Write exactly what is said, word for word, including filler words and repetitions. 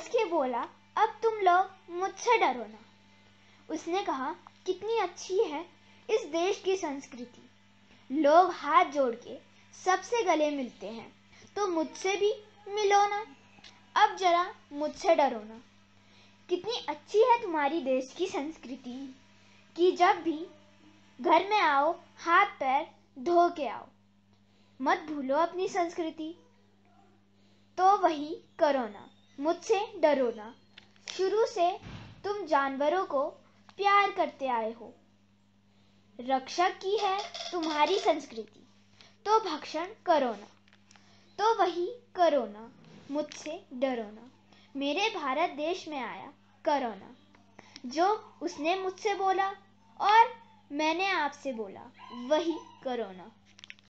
हंस के बोला, अब तुम लोग मुझसे डरो ना। उसने कहा, कितनी अच्छी है इस देश की संस्कृति, लोग हाथ जोड़ के सबसे गले मिलते हैं, तो मुझसे भी मिलो ना, अब जरा मुझसे डरो ना। कितनी अच्छी है तुम्हारी देश की संस्कृति कि जब भी घर में आओ हाथ पैर धो के आओ, मत भूलो अपनी संस्कृति। तो वही करो ना, मुझसे डरो ना। शुरू से तुम जानवरों को प्यार करते आए हो, रक्षक की है तुम्हारी संस्कृति, तो भक्षण करो ना। तो वही करो ना, मुझसे डरो ना। मेरे भारत देश में आया करो ना, जो उसने मुझसे बोला और मैंने आपसे बोला वही करो ना।